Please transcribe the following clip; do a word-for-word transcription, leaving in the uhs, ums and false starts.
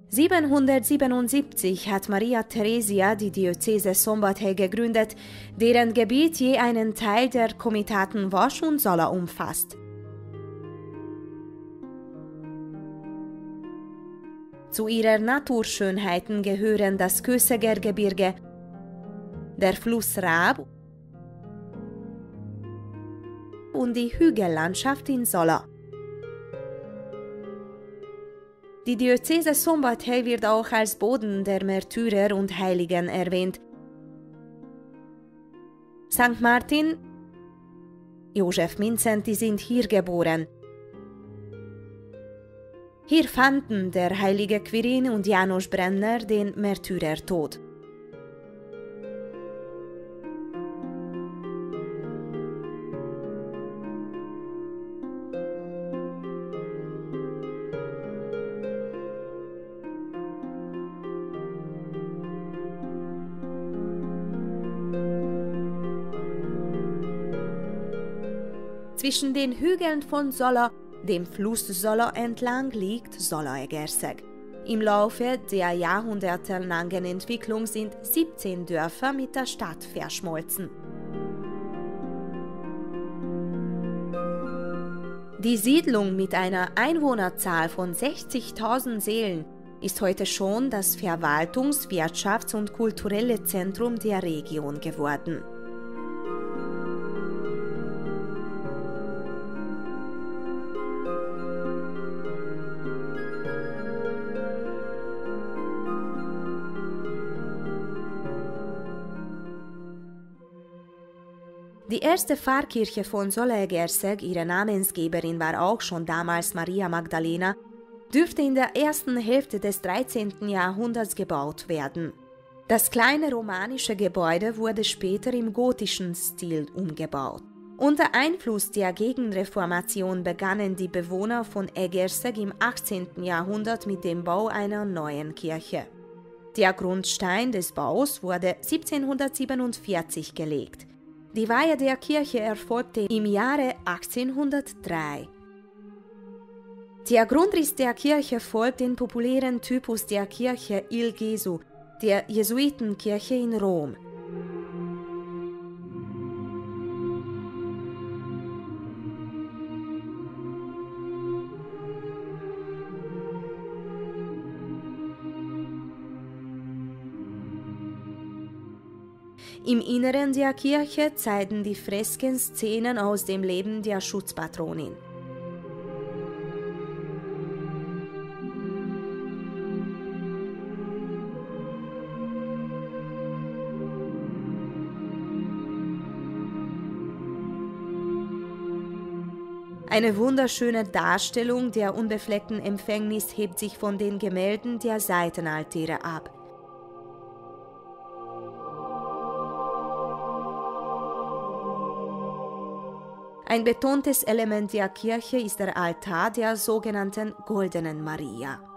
siebenhundertsiebenundsiebzig hat Maria Theresia die Diözese Szombathely gegründet, deren Gebiet je einen Teil der Komitaten Vas und Zala umfasst. Zu ihrer Naturschönheiten gehören das Kőszegergebirge, der Fluss Rab und die Hügellandschaft in Zala. Die Diözese Szombathely wird auch als Boden der Märtyrer und Heiligen erwähnt. Sankt Martin, Josef Mindszenty sind hier geboren. Hier fanden der heilige Quirin und János Brenner den Märtyrertod. Zwischen den Hügeln von Zala, dem Fluss Zala entlang, liegt Zalaegerszeg. Im Laufe der jahrhundertelangen Entwicklung sind siebzehn Dörfer mit der Stadt verschmolzen. Die Siedlung mit einer Einwohnerzahl von sechzigtausend Seelen ist heute schon das Verwaltungs-, Wirtschafts- und kulturelle Zentrum der Region geworden. Die erste Pfarrkirche von Zalaegerszeg, ihre Namensgeberin war auch schon damals Maria Magdalena, dürfte in der ersten Hälfte des dreizehnten Jahrhunderts gebaut werden. Das kleine romanische Gebäude wurde später im gotischen Stil umgebaut. Unter Einfluss der Gegenreformation begannen die Bewohner von Egerszeg im achtzehnten Jahrhundert mit dem Bau einer neuen Kirche. Der Grundstein des Baus wurde siebzehnhundertsiebenundvierzig gelegt. Die Weihe der Kirche erfolgte im Jahre achtzehnhundertdrei. Der Grundriss der Kirche folgt dem populären Typus der Kirche Il Gesù, der Jesuitenkirche in Rom. Im Inneren der Kirche zeigen die Fresken Szenen aus dem Leben der Schutzpatronin. Eine wunderschöne Darstellung der unbefleckten Empfängnis hebt sich von den Gemälden der Seitenaltäre ab. Ein betontes Element der Kirche ist der Altar der sogenannten Goldenen Maria.